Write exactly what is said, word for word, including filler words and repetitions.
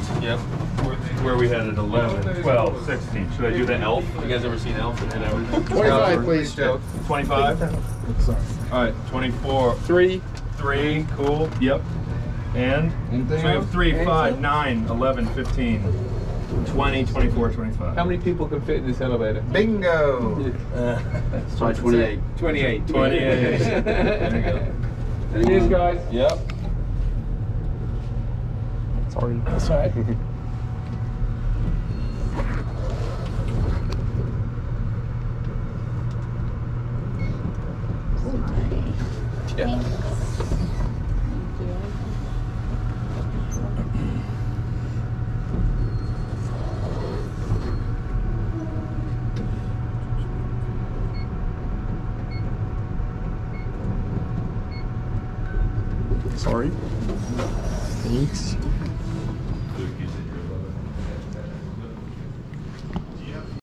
Yep. Where we had it eleven, twelve, sixteen. Should I do the elf? You guys ever seen Elf and hit everything? twenty-five, please. twenty-five? Sorry. All right, twenty-four. Three. Three, cool. Yep. And? Anything so we have else? three, Anything five, else? nine, eleven, fifteen, twenty, twenty-four, twenty-five. How many people can fit in this elevator? Bingo. Uh, Try twenty-eight. twenty-eight. twenty-eight. There you go. Cheers, guys. Yep. Sorry. That's all right. Yeah. Sorry. Thanks.